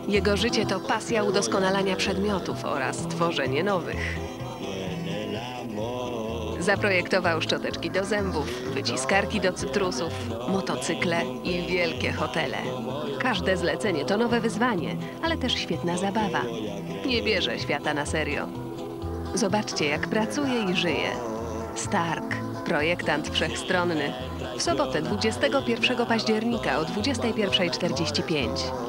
Jego życie to pasja udoskonalania przedmiotów oraz tworzenie nowych. Zaprojektował szczoteczki do zębów, wyciskarki do cytrusów, motocykle i wielkie hotele. Każde zlecenie to nowe wyzwanie, ale też świetna zabawa. Nie bierze świata na serio. Zobaczcie, jak pracuje i żyje. Stark, projektant wszechstronny. W sobotę 21 października o 21:45.